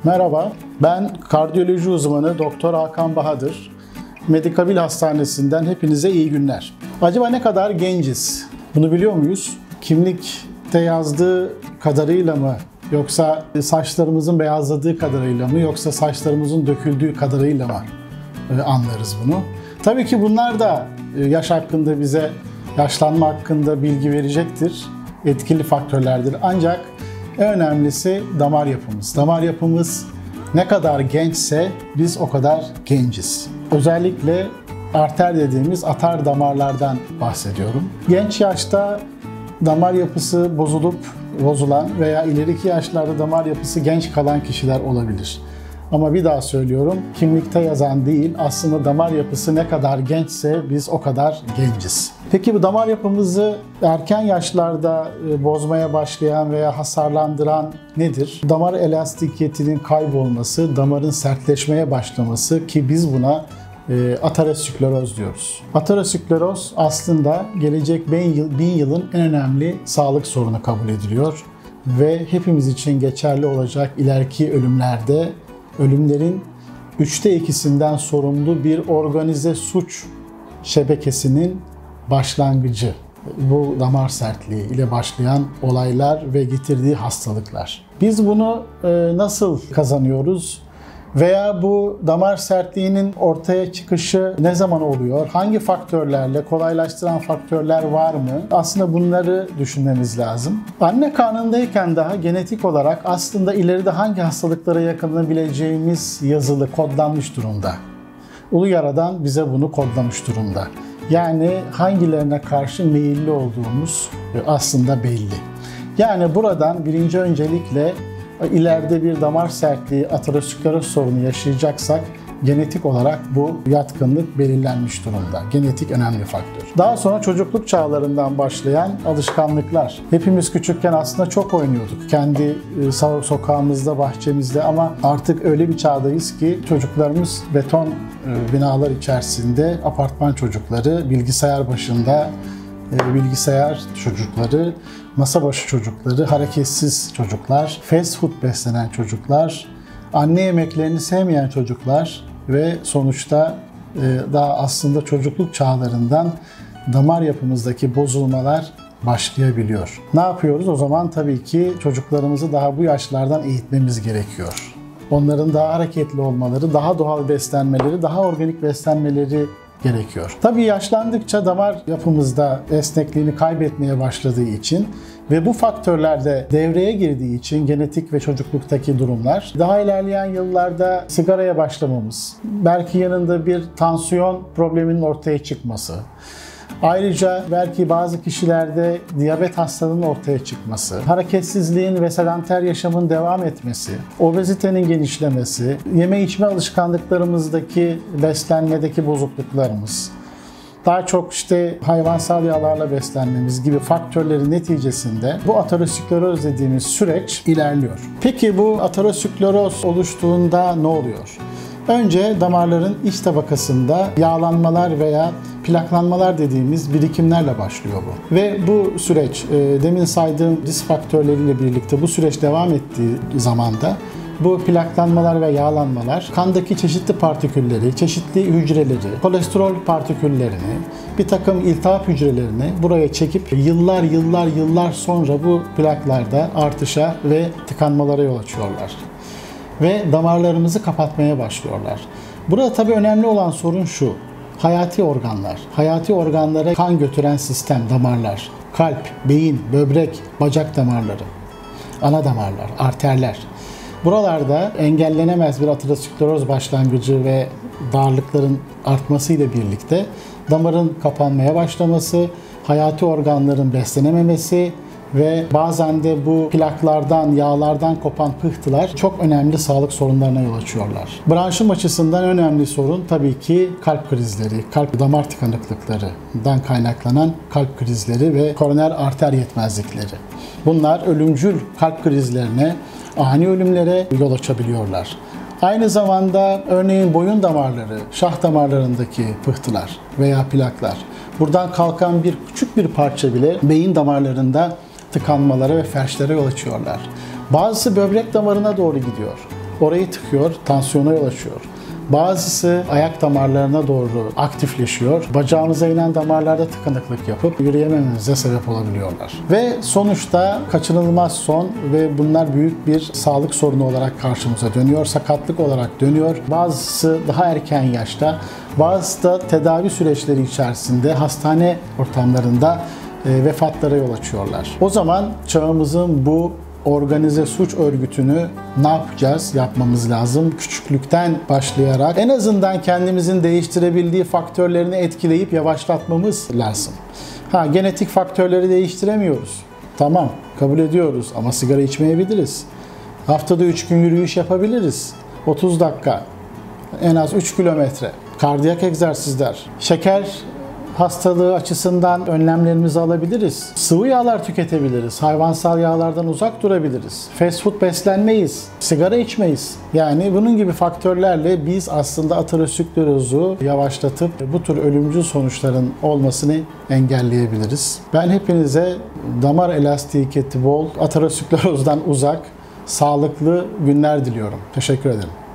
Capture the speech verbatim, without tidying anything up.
Merhaba, ben kardiyoloji uzmanı Doktor Hakan Bahadır. Medikabil Hastanesi'nden hepinize iyi günler. Acaba ne kadar genciz? Bunu biliyor muyuz? Kimlikte yazdığı kadarıyla mı? Yoksa saçlarımızın beyazladığı kadarıyla mı? Yoksa saçlarımızın döküldüğü kadarıyla mı anlarız bunu? Tabii ki bunlar da yaş hakkında bize, yaşlanma hakkında bilgi verecektir. Etkili faktörlerdir. Ancak en önemlisi damar yapımız. Damar yapımız ne kadar gençse biz o kadar genciz. Özellikle arter dediğimiz atar damarlardan bahsediyorum. Genç yaşta damar yapısı bozulup bozulan veya ileriki yaşlarda damar yapısı genç kalan kişiler olabilir. Ama bir daha söylüyorum, kimlikte yazan değil, aslında damar yapısı ne kadar gençse biz o kadar genciz. Peki bu damar yapımızı erken yaşlarda bozmaya başlayan veya hasarlandıran nedir? Damar elastikiyetinin kaybolması, damarın sertleşmeye başlaması ki biz buna ateroskleroz diyoruz. Ateroskleroz aslında gelecek bin yılın en önemli sağlık sorunu kabul ediliyor ve hepimiz için geçerli olacak ileriki ölümlerde ölümlerin üçte ikisinden sorumlu bir organize suç şebekesinin başlangıcı. Bu damar sertliği ile başlayan olaylar ve getirdiği hastalıklar. Biz bunu nasıl kazanıyoruz? Veya bu damar sertliğinin ortaya çıkışı ne zaman oluyor? Hangi faktörlerle, kolaylaştıran faktörler var mı? Aslında bunları düşünmemiz lazım. Anne karnındayken daha genetik olarak aslında ileride hangi hastalıklara yakalanabileceğimiz yazılı, kodlanmış durumda. Ulu Yaradan bize bunu kodlamış durumda. Yani hangilerine karşı meyilli olduğumuz aslında belli. Yani buradan birinci öncelikle ileride bir damar sertliği, ateroskleroz sorunu yaşayacaksak genetik olarak bu yatkınlık belirlenmiş durumda. Genetik önemli faktör. Daha sonra çocukluk çağlarından başlayan alışkanlıklar. Hepimiz küçükken aslında çok oynuyorduk. Kendi sokağımızda, bahçemizde ama artık öyle bir çağdayız ki çocuklarımız beton binalar içerisinde, apartman çocukları, bilgisayar başında, bilgisayar çocukları, masa başı çocukları, hareketsiz çocuklar, fast food beslenen çocuklar, anne yemeklerini sevmeyen çocuklar ve sonuçta daha aslında çocukluk çağlarından damar yapımızdaki bozulmalar başlayabiliyor. Ne yapıyoruz? O zaman tabii ki çocuklarımızı daha bu yaşlardan eğitmemiz gerekiyor. Onların daha hareketli olmaları, daha doğal beslenmeleri, daha organik beslenmeleri gerekiyor. Tabii yaşlandıkça damar yapımızda esnekliğini kaybetmeye başladığı için ve bu faktörler de devreye girdiği için genetik ve çocukluktaki durumlar, daha ilerleyen yıllarda sigaraya başlamamız, belki yanında bir tansiyon probleminin ortaya çıkması, ayrıca belki bazı kişilerde diyabet hastalığının ortaya çıkması, hareketsizliğin ve sedanter yaşamın devam etmesi, obezitenin genişlemesi, yeme içme alışkanlıklarımızdaki beslenmedeki bozukluklarımız, daha çok işte hayvansal yağlarla beslenmemiz gibi faktörlerin neticesinde bu ateroskleroz dediğimiz süreç ilerliyor. Peki bu ateroskleroz oluştuğunda ne oluyor? Önce damarların iç tabakasında yağlanmalar veya plaklanmalar dediğimiz birikimlerle başlıyor bu. Ve bu süreç demin saydığım risk faktörleriyle birlikte bu süreç devam ettiği zamanda bu plaklanmalar ve yağlanmalar kandaki çeşitli partikülleri, çeşitli hücreleri, kolesterol partiküllerini, bir takım iltihap hücrelerini buraya çekip yıllar yıllar yıllar sonra bu plaklarda artışa ve tıkanmalara yol açıyorlar. Ve damarlarımızı kapatmaya başlıyorlar. Burada tabii önemli olan sorun şu. Hayati organlar. Hayati organlara kan götüren sistem, damarlar. Kalp, beyin, böbrek, bacak damarları. Ana damarlar, arterler. Buralarda engellenemez bir ateroskleroz başlangıcı ve darlıkların artmasıyla birlikte damarın kapanmaya başlaması, hayati organların beslenememesi ve bazen de bu plaklardan, yağlardan kopan pıhtılar çok önemli sağlık sorunlarına yol açıyorlar. Branşım açısından önemli sorun tabii ki kalp krizleri, kalp damar tıkanıklıklarından kaynaklanan kalp krizleri ve koroner arter yetmezlikleri. Bunlar ölümcül kalp krizlerine, ani ölümlere yol açabiliyorlar. Aynı zamanda örneğin boyun damarları, şah damarlarındaki pıhtılar veya plaklar. Buradan kalkan bir küçük bir parça bile beyin damarlarında tıkanmalara ve felçlere yol açıyorlar. Bazısı böbrek damarına doğru gidiyor. orayı tıkıyor, tansiyona yol açıyor. Bazısı ayak damarlarına doğru aktifleşiyor. Bacağınıza inen damarlarda tıkanıklık yapıp yürüyememenize sebep olabiliyorlar. Ve sonuçta kaçınılmaz son ve bunlar büyük bir sağlık sorunu olarak karşımıza dönüyor. Sakatlık olarak dönüyor. Bazısı daha erken yaşta, bazısı da tedavi süreçleri içerisinde hastane ortamlarında e, vefatlara yol açıyorlar. O zaman çağımızın bu organize suç örgütünü ne yapacağız? Yapmamız lazım. Küçüklükten başlayarak en azından kendimizin değiştirebildiği faktörlerini etkileyip yavaşlatmamız lazım. Ha, genetik faktörleri değiştiremiyoruz. Tamam, kabul ediyoruz ama sigara içmeyebiliriz. Haftada üç gün yürüyüş yapabiliriz. otuz dakika, en az üç kilometre. Kardiyak egzersizler, şeker hastalığı açısından önlemlerimizi alabiliriz. Sıvı yağlar tüketebiliriz. Hayvansal yağlardan uzak durabiliriz. Fast food beslenmeyiz. Sigara içmeyiz. Yani bunun gibi faktörlerle biz aslında aterosklerozu yavaşlatıp bu tür ölümcül sonuçların olmasını engelleyebiliriz. Ben hepinize damar elastikiyeti bol, aterosklerozdan uzak, sağlıklı günler diliyorum. Teşekkür ederim.